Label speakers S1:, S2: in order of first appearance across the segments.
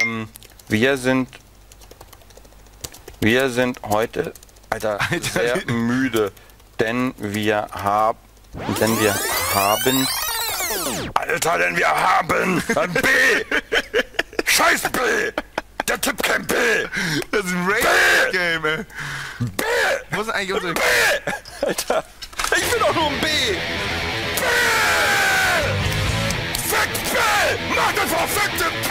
S1: Wir sind heute, Alter, sehr müde, denn wir haben ein B! Scheiß B! Der Typ kein B!
S2: Das ist ein Race-Game, ey.
S1: B!
S2: Wo ist eigentlich unsere...
S1: B! Alter, ich bin doch nur ein B! B! Fick B! Mach das verfickte B!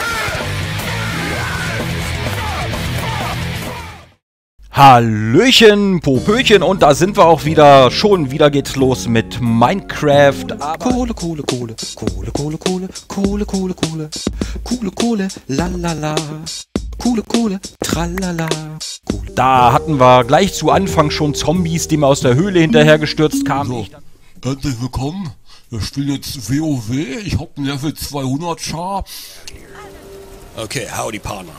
S3: Hallöchen, Popöchen, und da sind wir auch wieder. Schon wieder geht's los mit Minecraft.
S4: Kohle, Kohle, Kohle, Kohle, Kohle, Kohle, Kohle, Kohle, Kohle, Kohle, Kohle, lalala, Kohle, Kohle, tralala, Kohle.
S3: Da hatten wir gleich zu Anfang schon Zombies, die mir aus der Höhle hinterhergestürzt kamen.
S5: So, herzlich willkommen. Wir spielen jetzt WoW. Ich hab ein Level 200 Char.
S4: Okay, howdy, Partner.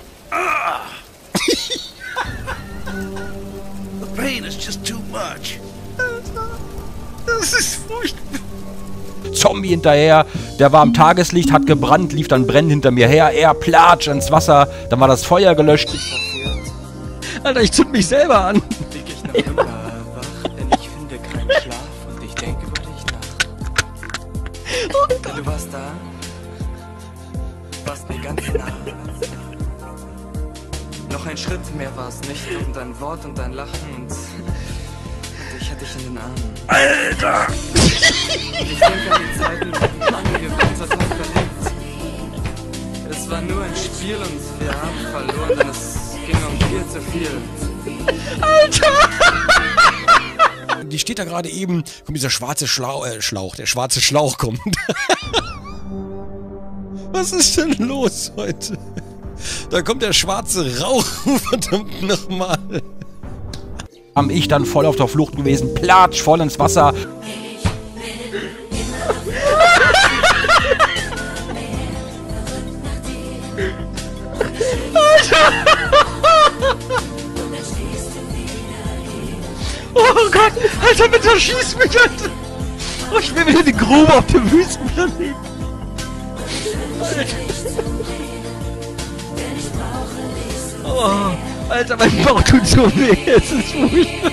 S6: The pain is just too much.
S3: Das ist furchtbar. Zombie hinterher, der war am Tageslicht, hat gebrannt, lief dann brennend hinter mir her. Er platsch ins Wasser, dann war das Feuer gelöscht. Alter, ich zünd mich selber an.
S7: Lieg ich noch immer wach, denn ich finde keinen Schlaf und ich denke über dich nach. Du warst da, warst mir ganz nah. Noch ein Schritt mehr war's nicht und dein Wort und dein Lachen und ich hatte dich in den Armen.
S3: Alter!
S7: Ich denke an die Zeiten, Mann, wir waren total verliebt. Es war nur ein Spiel und wir haben verloren, denn es ging um viel zu viel.
S4: Alter! Die steht da gerade eben, kommt dieser schwarze Schlauch, der schwarze Schlauch kommt. Was ist denn los heute? Da kommt der schwarze Rauch, verdammt nochmal.
S3: Ich dann voll auf der Flucht gewesen, platsch, voll ins Wasser. Oh Gott, Alter, bitte schieß mich, Alter. Oh, ich will wieder in die Grube auf dem Wüstenplaneten. Oh, Alter, mein Bauch tut so weh, es ist furchtbar.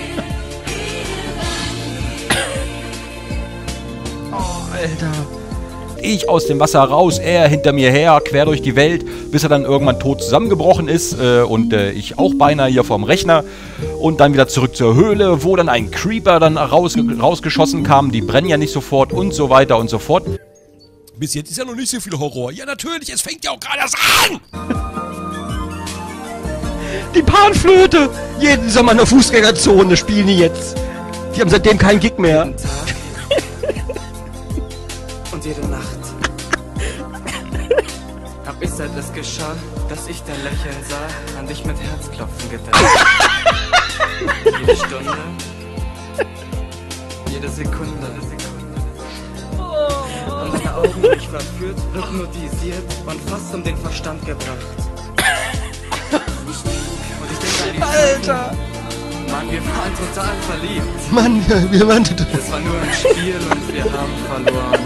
S3: Oh, Alter. Ich aus dem Wasser raus, er hinter mir her, quer durch die Welt, bis er dann irgendwann tot zusammengebrochen ist und ich auch beinahe hier vorm Rechner. Und dann wieder zurück zur Höhle, wo dann ein Creeper dann rausgeschossen kam, die brennen ja nicht sofort und so weiter und so fort.
S4: Bis jetzt ist ja noch nicht so viel Horror. Ja natürlich, es fängt ja auch gerade erst an!
S3: Die Panflöte! Jeden Sommer in der Fußgängerzone spielen die jetzt. Die haben seitdem keinen Gig mehr.
S7: Jeden Tag und jede Nacht hab ich, seit es geschah, dass ich dein Lächeln sah, an dich mit Herzklopfen gedacht. Jede Stunde, jede Sekunde. Und deine Augen mich verführt, hypnotisiert und fast um den Verstand gebracht. Und ich denke an die
S3: Alter!
S7: Mann, wir waren total verliebt.
S3: Mann, wir waren total...
S7: Es war nur ein Spiel und wir haben verloren.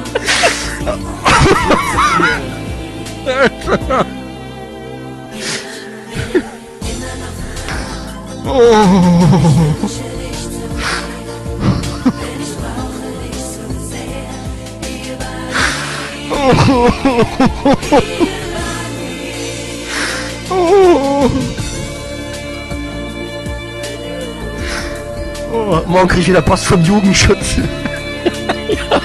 S3: Oh, morgen krieg ich wieder Post vom Jugendschutz. Ja.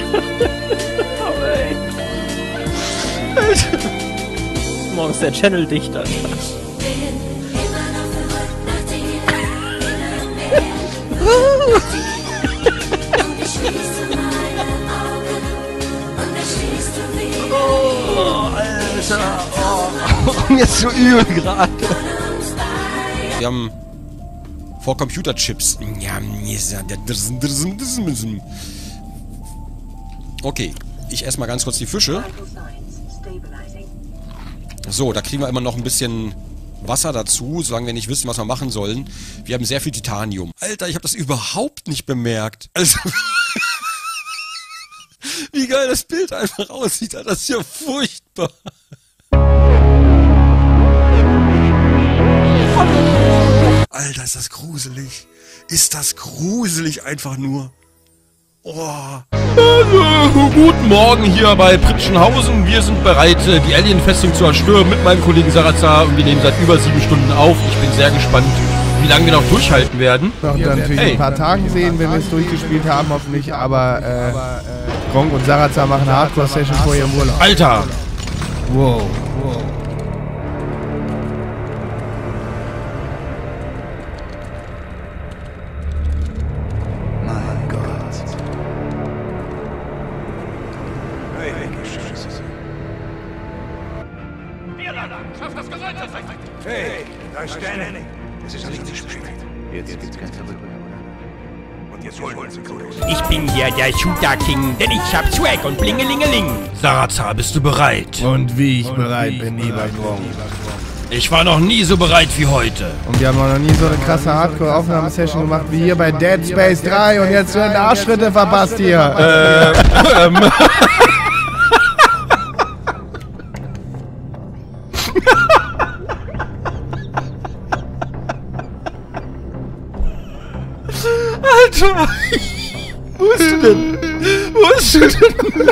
S3: Alter.
S8: Morgen ist der Channel dicht, Alter.
S3: Oh, Alter. Oh, mir ist so übel gerade.
S4: Wir haben vor Computerchips. Okay, ich esse mal ganz kurz die Fische. So, da kriegen wir immer noch ein bisschen Wasser dazu, solange wir nicht wissen, was wir machen sollen. Wir haben sehr viel Titanium. Alter, ich habe das überhaupt nicht bemerkt. Also, wie geil das Bild einfach aussieht. Das ist ja furchtbar.
S9: Alter, ist das gruselig. Ist das gruselig einfach nur. Oh.
S3: Also, guten Morgen hier bei Pritschenhausen. Wir sind bereit, die Alien-Festung zu zerstören mit meinem Kollegen Sarazar. Und wir nehmen seit über 7 Stunden auf. Ich bin sehr gespannt, wie lange wir noch durchhalten werden.
S2: Noch dann natürlich ein paar Tagen sehen, wenn wir es durchgespielt haben, hoffentlich. Aber Gronk und Sarazar machen eine Hardcore-Session vor ihrem Urlaub.
S3: Alter!
S2: Wow.
S6: Hey, da ist Danny. Es ist nicht zu spät. Jetzt gibt's kein Zurück mehr, oder? Und jetzt holen sie los.
S10: Ich bin hier der Shooter King, denn ich hab Swag und Blingelingeling.
S3: Sarazar, bist du bereit?
S2: Und wie ich bereit bin, lieber Gronk.
S3: Ich war noch nie so bereit wie heute.
S2: Und wir haben auch noch nie so eine krasse Hardcore-Aufnahmesession gemacht wie hier bei Dead Space 3 und jetzt werden Arschschritte verpasst hier.
S3: Alter! Wo bist du denn? Wo bist du denn?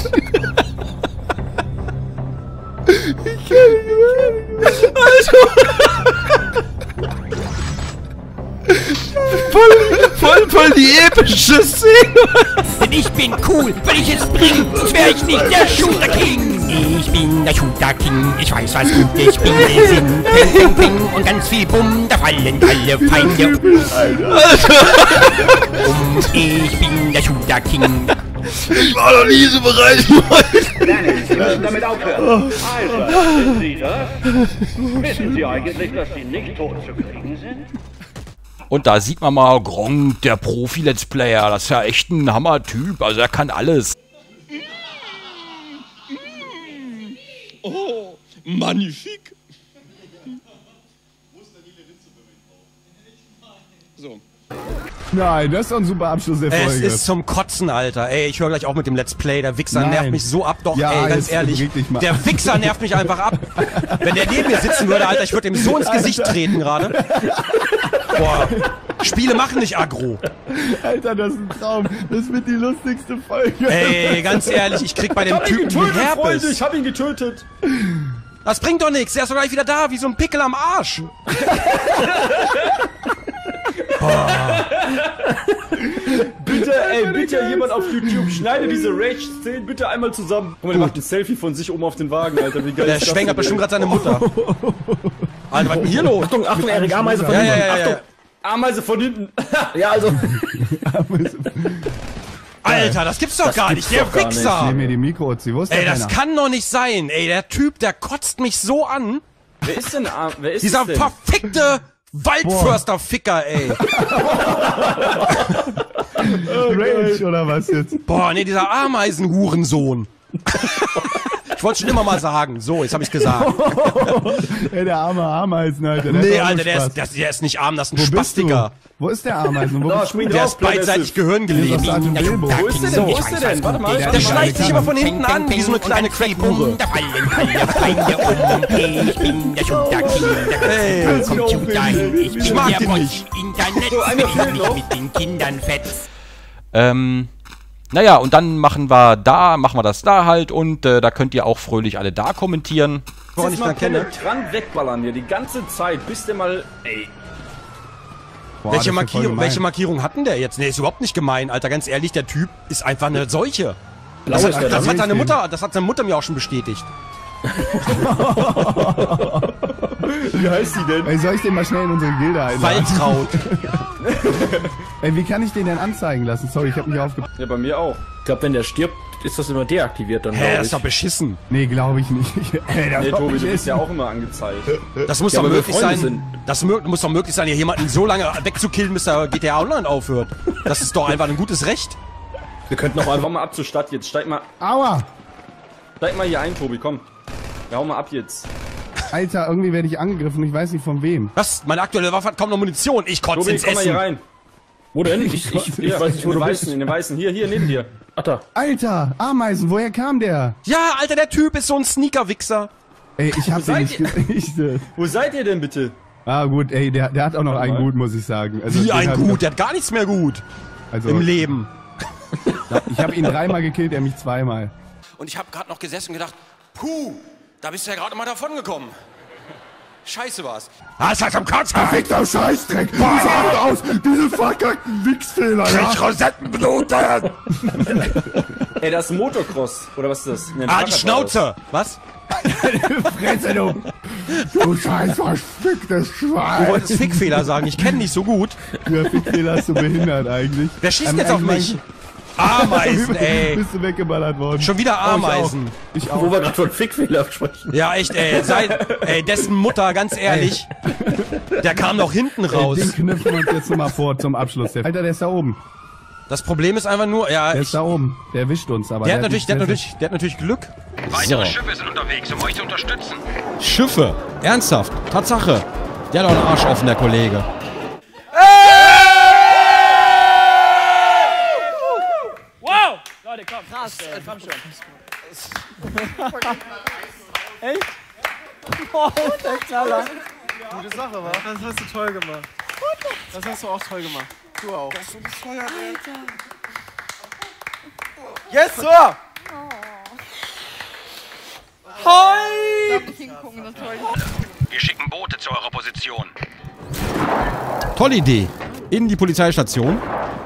S3: Ich kann nicht mehr. Alter! Voll die epische Szene!
S10: Denn ich bin cool, wenn ich es bring, sonst wär ich nicht der Shooter King. Ich bin der Shooter King, ich weiß was gut, ich bin der Sinn. Ping, ping, ping und ganz viel Bumm, da fallen alle Feinde Ich bin der Shooter King.
S3: Ich war noch nie so bereit wie heute.
S6: Danny, Sie müssen damit aufhören. Also, sind Sie das? Wissen Sie eigentlich, dass Sie nicht tot zu kriegen sind?
S3: Und da sieht man mal Gronk, der Profi-Let's Player. Das ist ja echt ein Hammer-Typ. Also er kann alles.
S5: Oh, magnifik. So.
S2: Nein, das ist doch ein super Abschluss der Folge.
S11: Es ist zum Kotzen, Alter. Ey, ich höre gleich auch mit dem Let's Play. Der Wichser nervt mich so ab. Doch,
S2: ja,
S11: ey, ganz ehrlich. Der Wichser nervt mich einfach ab. Wenn der neben mir sitzen würde, Alter, ich würde ihm so ins Gesicht treten gerade. Boah, Spiele machen nicht aggro.
S2: Alter, das ist ein Traum. Das wird die lustigste Folge.
S11: Ey, ganz ehrlich, ich krieg bei dem Typen
S8: getötet,
S11: Herpes.
S8: Freunde, ich hab ihn getötet.
S11: Das bringt doch nichts. Der ist doch gleich wieder da, wie so ein Pickel am Arsch.
S8: Bitte jemand auf YouTube, schneide diese Rage-Szenen bitte einmal zusammen. Guck mal, der macht ein Selfie von sich oben auf den Wagen, Alter. Wie geil
S11: Der
S8: ist das
S11: schwängert
S8: denn,
S11: bestimmt gerade seine Mutter. Alter, was ist denn hier los?
S8: Achtung, Erik, Ameise von hinten. Achtung, Ameise von hinten. Ja, also.
S11: Alter, das gibt's doch gar nicht, der Wichser!
S2: Ich nehme mir die Mikros, sie wusste
S11: Ey, das kann doch nicht sein. Ey, der Typ, der kotzt mich so an.
S8: Wer ist denn?
S11: Dieser verfickte Waldförster-Ficker, ey.
S2: Rage oder was jetzt?
S11: Boah, nee, dieser Ameisenhurensohn. Ich wollte schon immer mal sagen. So, jetzt hab ich's gesagt.
S2: Ey, der arme Ameisen, Alter.
S11: Nee, Alter, der ist nicht arm, das ist ein Spastiker.
S2: Wo ist der Ameisen?
S11: Der ist beidseitig Gehirn gelegt.
S8: Wo ist der denn? Warte mal.
S11: Der schleicht sich immer von hinten an, wie so eine kleine Crackbure.
S10: Da fallen alle Feinde Ich bin der Shooter King, der Computer hin. Ich bin
S11: mag
S10: der
S11: den
S10: Boss
S11: nicht.
S10: Internet. Ich mich mit den Kindern fett.
S3: Naja, und dann machen wir das da halt und da könnt ihr auch fröhlich alle da kommentieren.
S8: Woran ich mal penetrant wegballern hier die ganze Zeit, bis der mal. Ey.
S2: Boah,
S11: Welche Markierung hat denn der jetzt? Nee, ist überhaupt nicht gemein, Alter. Ganz ehrlich, der Typ ist einfach eine Seuche. Das hat seine Mutter mir auch schon bestätigt.
S8: Wie heißt die denn?
S2: Ey, soll ich den mal schnell in unsere Gilde einladen?
S11: Waltraud.
S2: Ey, wie kann ich den denn anzeigen lassen? Sorry, ich hab mich aufgepasst.
S8: Ja, bei mir auch. Ich glaube, wenn der stirbt, ist das immer deaktiviert dann.
S11: Hä, das ist doch beschissen.
S2: Nee, glaube ich nicht. Ey,
S8: nee, Tobi, du bist ja auch immer angezeigt.
S11: Das muss doch möglich sein. Das muss doch möglich sein, hier jemanden so lange wegzukillen, bis der GTA Online aufhört. Das ist doch einfach ein gutes Recht.
S8: Wir könnten auch einfach mal ab zur Stadt jetzt. Steig mal.
S2: Aua!
S8: Steig mal hier ein, Tobi, komm. Ja, hau mal ab jetzt.
S2: Alter, irgendwie werde ich angegriffen, ich weiß nicht von wem.
S11: Was? Meine aktuelle Waffe hat kaum noch Munition. Ich kotze ins
S8: komm mal
S11: Essen.
S8: hier rein. Wo denn? Ich weiß nicht, wo du bist. In den Weißen. Hier, neben dir. Ach da.
S2: Alter, Ameisen, woher kam der?
S11: Ja, Alter, der Typ ist so ein Sneaker-Wichser.
S2: Ey, ich hab den nicht gesehen.
S8: Wo seid ihr denn bitte?
S2: Ah gut, ey, der hat auch noch einen gut, muss ich sagen. Also,
S11: Wie ein gut? Der hat gar nichts mehr gut.
S2: Also,
S11: im Leben.
S2: Ich habe ihn 3-mal gekillt, er mich 2-mal.
S11: Und ich habe gerade noch gesessen und gedacht, puh, da bist du ja gerade mal davon gekommen. Scheiße war's.
S9: Das hat am Katz gefickter Scheißdreck! Wie sah das aus? Diese verkackten Wichsfehler, ja? Rosettenbluter!
S8: Ey, das ist Motocross. Oder was ist das?
S11: Die Schnauze! Was?
S2: Fresse, du!
S9: Du scheiß verficktes Schwein!
S11: Du wolltest Fickfehler sagen, ich kenne dich so gut.
S2: Ja, Fickfehler ist so behindert eigentlich.
S11: Wer schießt jetzt auf mich? Ameisen, ey.
S2: Bist du weggeballert worden.
S11: Schon wieder Ameisen.
S2: Ich auch.
S8: Wo wir gerade von Fickfehler sprechen.
S11: Ja, echt, ey. Dessen Mutter, ganz ehrlich, der kam doch hinten raus.
S2: Den knüpfen wir uns jetzt nochmal vor zum Abschluss. Alter, der ist da oben.
S11: Das Problem ist einfach nur, ja,
S2: der ist da oben. Der erwischt uns, aber
S11: der hat natürlich Glück.
S12: Weitere Schiffe sind unterwegs, um euch zu unterstützen.
S11: Schiffe? Ernsthaft? Tatsache. Der hat doch einen Arsch offen, der Kollege.
S8: Wow! Leute, komm. Krass, ey. Komm schon. Echt? Boah, der Knaller.
S13: Gute Sache, wa? Das hast du toll gemacht. Das hast du auch toll gemacht. Du auch. Das ist so bescheuert, Alter. Yes, Sir!
S12: Hi! Wir schicken Boote zu eurer Position.
S11: Tolle Idee. In die Polizeistation.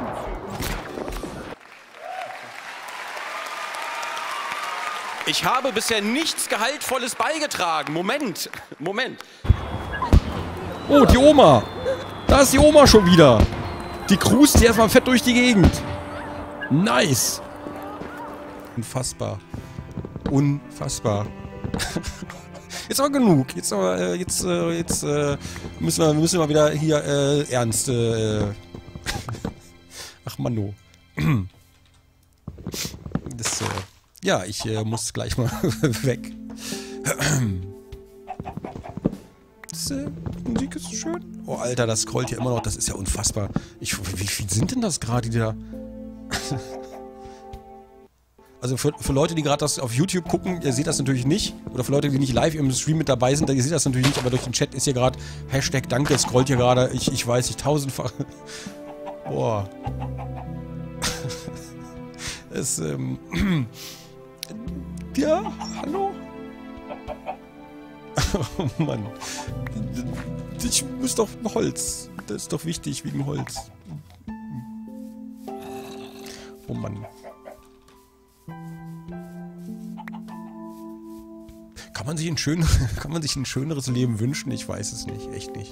S11: Ich habe bisher nichts Gehaltvolles beigetragen. Moment. Oh, die Oma. Da ist die Oma schon wieder. Die cruist hier erstmal fett durch die Gegend. Nice. Unfassbar. Jetzt aber genug. Jetzt müssen wir mal wieder hier ernst. Ach Manno. Das, ja, ich muss gleich mal weg. Die Musik ist schön. Oh, Alter, das scrollt hier immer noch. Das ist ja unfassbar. Wie viel sind denn das gerade, die da... Also für Leute, die gerade das auf YouTube gucken, ihr seht das natürlich nicht. Oder für Leute, die nicht live im Stream mit dabei sind, ihr seht das natürlich nicht. Aber durch den Chat ist hier gerade Hashtag Danke, scrollt hier gerade. Ich weiß nicht, tausendfach. Boah. Es, ja, hallo? Oh Mann. Ich muss doch Holz. Das ist doch wichtig wegen Holz. Oh Mann. Kann man sich ein schöneres Leben wünschen? Ich weiß es nicht. Echt nicht.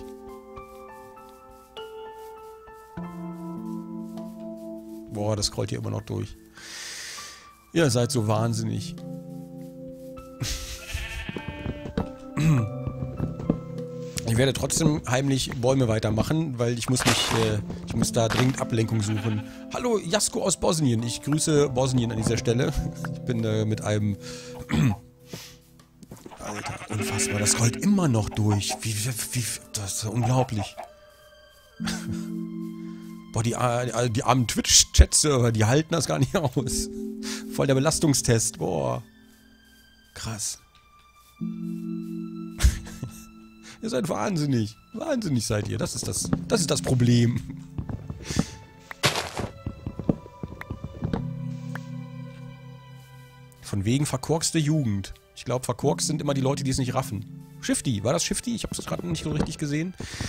S11: Boah, das scrollt hier immer noch durch. Ihr seid so wahnsinnig. Ich werde trotzdem heimlich Bäume weitermachen, weil ich muss da dringend Ablenkung suchen. Hallo, Jasko aus Bosnien. Ich grüße Bosnien an dieser Stelle. Ich bin mit einem... Alter, unfassbar. Das rollt immer noch durch. Das ist unglaublich. Boah, die armen Twitch-Chat-Server, die halten das gar nicht aus. Voll der Belastungstest. Boah. Krass. Ihr seid wahnsinnig. Wahnsinnig seid ihr. Das ist das Problem. Von wegen verkorkste Jugend. Ich glaube, verkorkst sind immer die Leute, die es nicht raffen. Shifty. War das Shifty? Ich habe es gerade nicht so richtig gesehen.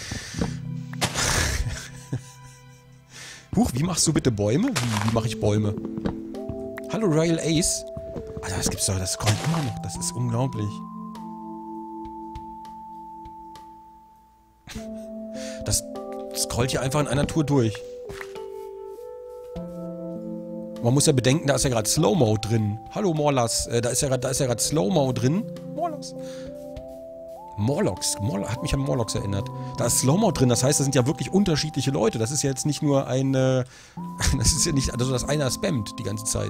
S11: Huch, wie machst du bitte Bäume? Wie mache ich Bäume? Hallo, Royal Ace. Alter, das gibt's doch. Das scrollt immer noch. Das ist unglaublich. Das scrollt hier einfach in einer Tour durch. Man muss ja bedenken, da ist ja gerade Slow-Mo drin. Hallo Morlas, da ist ja gerade Slow-Mo drin. Morlocks hat mich an Morlocks erinnert. Da ist Slow-Mo drin, das heißt, das sind ja wirklich unterschiedliche Leute. Das ist ja jetzt nicht nur ein, das ist ja nicht, also dass einer spammt die ganze Zeit.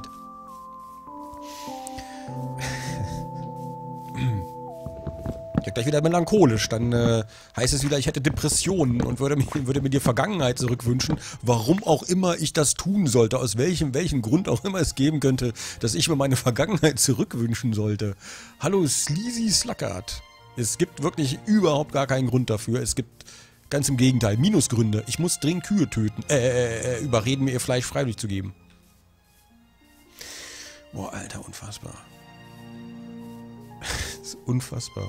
S11: Ich werde gleich wieder melancholisch, dann heißt es wieder, ich hätte Depressionen und würde mir die Vergangenheit zurückwünschen, warum auch immer ich das tun sollte, aus welchem Grund auch immer es geben könnte, dass ich mir meine Vergangenheit zurückwünschen sollte. Hallo Sleazy Sluckert. Es gibt wirklich überhaupt gar keinen Grund dafür. Es gibt ganz im Gegenteil, Minusgründe. Ich muss dringend Kühe töten. Überreden, mir ihr Fleisch freiwillig zu geben. Boah, Alter, unfassbar. Das ist unfassbar.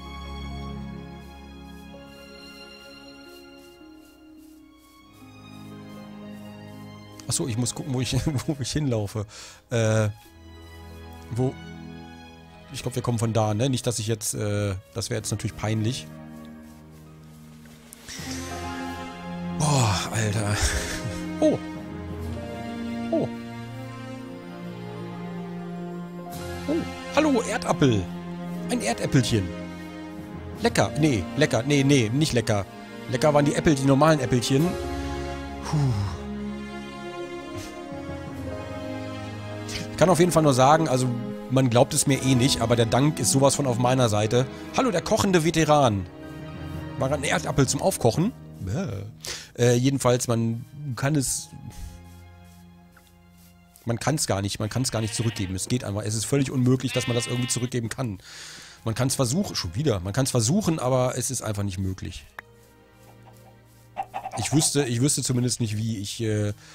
S11: Achso, ich muss gucken, wo ich hinlaufe. Wo... Ich glaube, wir kommen von da, ne? Nicht, dass ich jetzt... das wäre jetzt natürlich peinlich. Boah, Alter. Oh. Oh. Oh. Hallo, Erdapfel. Ein Erdäpfelchen. Lecker. Nee, lecker. Nee, nicht lecker. Lecker waren die Äpfel, die normalen Äpfelchen. Puh. Ich kann auf jeden Fall nur sagen, also man glaubt es mir eh nicht, aber der Dank ist sowas von auf meiner Seite. Hallo, der kochende Veteran. War gerade ein Erdapfel zum Aufkochen. Jedenfalls, man kann es gar nicht zurückgeben. Es geht einfach, es ist völlig unmöglich, dass man das irgendwie zurückgeben kann. Man kann es versuchen, schon wieder, man kann es versuchen, aber es ist einfach nicht möglich. Ich wüsste zumindest nicht, wie ich,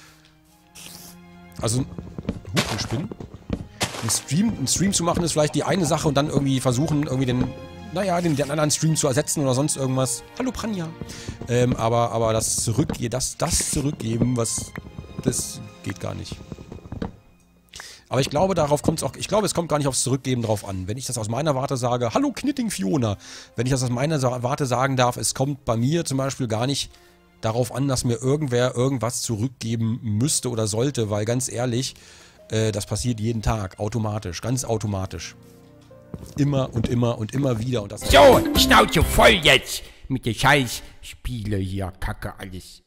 S11: also, ein Spinn. Einen Stream zu machen ist vielleicht die eine Sache und dann irgendwie versuchen, irgendwie den anderen Stream zu ersetzen oder sonst irgendwas. Hallo Pranja. Aber das Zurückgeben, das geht gar nicht. Aber ich glaube, es kommt gar nicht aufs Zurückgeben drauf an. Wenn ich das aus meiner Warte sage, hallo Knitting Fiona, wenn ich das aus meiner Warte sagen darf, es kommt bei mir zum Beispiel gar nicht darauf an, dass mir irgendwer irgendwas zurückgeben müsste oder sollte, weil ganz ehrlich, das passiert jeden Tag, automatisch, ganz automatisch. Immer und immer und immer wieder. Und das
S10: so, Schnauze voll jetzt mit der Scheiß Spiele hier, Kacke alles.